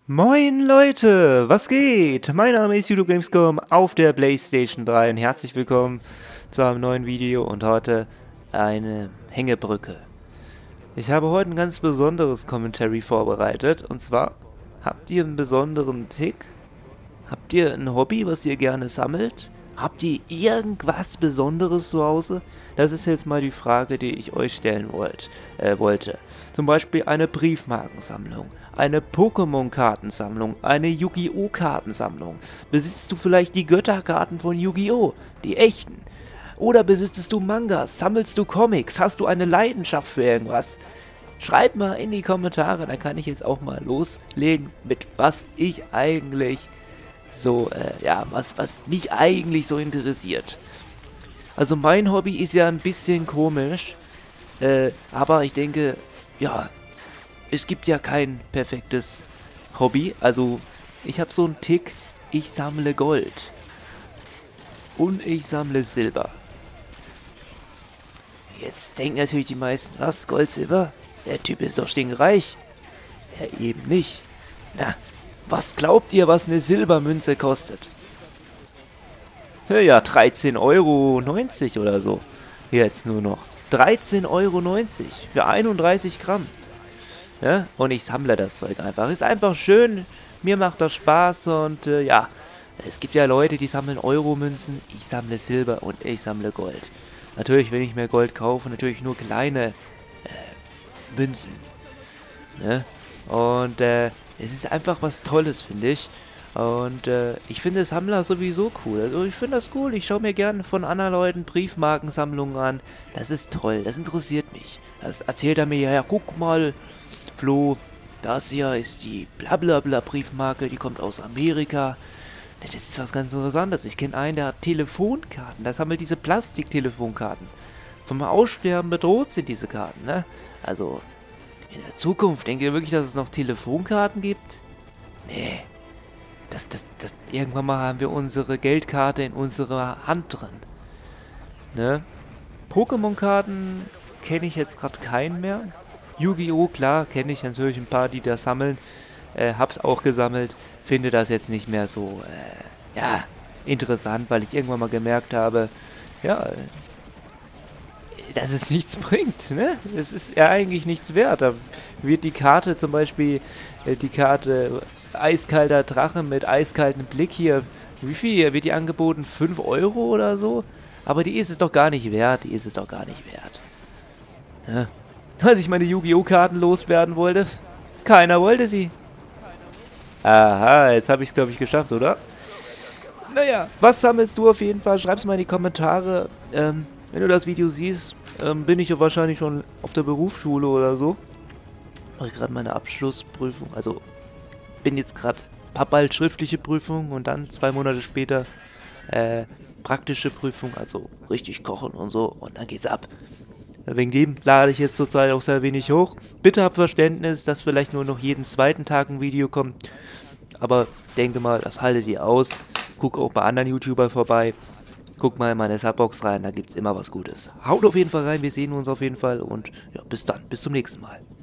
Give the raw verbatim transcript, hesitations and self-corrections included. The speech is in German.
Moin Leute, was geht? Mein Name ist YouTube Gamescom auf der PlayStation drei und herzlich willkommen zu einem neuen Video und heute eine Hängebrücke. Ich habe heute ein ganz besonderes Commentary vorbereitet und zwar, habt ihr einen besonderen Tick? Habt ihr ein Hobby, was ihr gerne sammelt? Habt ihr irgendwas Besonderes zu Hause? Das ist jetzt mal die Frage, die ich euch stellen wollt, äh, wollte. Zum Beispiel eine Briefmarkensammlung, eine Pokémon-Kartensammlung, eine Yu-Gi-Oh! Kartensammlung. Besitzt du vielleicht die Götterkarten von Yu-Gi-Oh! Die echten? Oder besitzt du Mangas? Sammelst du Comics? Hast du eine Leidenschaft für irgendwas? Schreibt mal in die Kommentare, dann kann ich jetzt auch mal loslegen mit was ich eigentlich so, äh, ja, was, was mich eigentlich so interessiert. Also mein Hobby ist ja ein bisschen komisch, äh, aber ich denke, ja, es gibt ja kein perfektes Hobby. Also ich habe so einen Tick, ich sammle Gold und ich sammle Silber. Jetzt denken natürlich die meisten, was, Gold, Silber? Der Typ ist doch stinkreich. Ja, eben nicht. Na, was glaubt ihr, was eine Silbermünze kostet? Ja, dreizehn Euro neunzig oder so. Jetzt nur noch. dreizehn Euro neunzig für einunddreißig Gramm. Ja, und ich sammle das Zeug einfach. Ist einfach schön. Mir macht das Spaß und äh, ja. Es gibt ja Leute, die sammeln Euro-Münzen. Ich sammle Silber und ich sammle Gold. Natürlich, wenn ich mir Gold kaufe, natürlich nur kleine äh, Münzen. Ne? Und äh, es ist einfach was Tolles, finde ich. Und äh, ich finde Sammler sowieso cool. Also ich finde das cool. Ich schaue mir gerne von anderen Leuten Briefmarkensammlungen an. Das ist toll. Das interessiert mich. Das erzählt er mir ja, ja, guck mal, Flo, das hier ist die blablabla Briefmarke, die kommt aus Amerika. Das ist was ganz Interessantes. Ich kenne einen, der hat Telefonkarten. Das haben wir diese Plastiktelefonkarten. Vom Aussterben bedroht sind diese Karten, ne? Also in der Zukunft, denkt ihr wirklich, dass es noch Telefonkarten gibt? Nee. Das, das, das, irgendwann mal haben wir unsere Geldkarte in unserer Hand drin. Ne? Pokémon-Karten kenne ich jetzt gerade keinen mehr. Yu-Gi-Oh! Klar, kenne ich natürlich ein paar, die das sammeln. Äh, hab's auch gesammelt. Finde das jetzt nicht mehr so, äh, ja, interessant, weil ich irgendwann mal gemerkt habe, ja, dass es nichts bringt, ne? Es ist ja eigentlich nichts wert. Da wird die Karte zum Beispiel, äh, die Karte eiskalter Drache mit eiskaltem Blick hier, wie viel wird die angeboten? fünf Euro oder so? Aber die ist es doch gar nicht wert, die ist es doch gar nicht wert. Ne? Als ich meine Yu-Gi-Oh! Karten loswerden wollte, keiner wollte sie. Aha, jetzt habe ich es, glaube ich, geschafft, oder? Naja, was sammelst du auf jeden Fall? Schreib's mal in die Kommentare. Ähm, wenn du das Video siehst, ähm, bin ich ja wahrscheinlich schon auf der Berufsschule oder so. Mache ich gerade meine Abschlussprüfung. Also bin jetzt gerade, hab bald schriftliche Prüfung und dann zwei Monate später äh, praktische Prüfung. Also richtig kochen und so und dann geht's ab. Wegen dem lade ich jetzt zurzeit auch sehr wenig hoch. Bitte habt Verständnis, dass vielleicht nur noch jeden zweiten Tag ein Video kommt. Aber denke mal, das haltet ihr aus. Guck auch bei anderen YouTubern vorbei. Guck mal in meine Subbox rein, da gibt's immer was Gutes. Haut auf jeden Fall rein, wir sehen uns auf jeden Fall und ja, bis dann, bis zum nächsten Mal.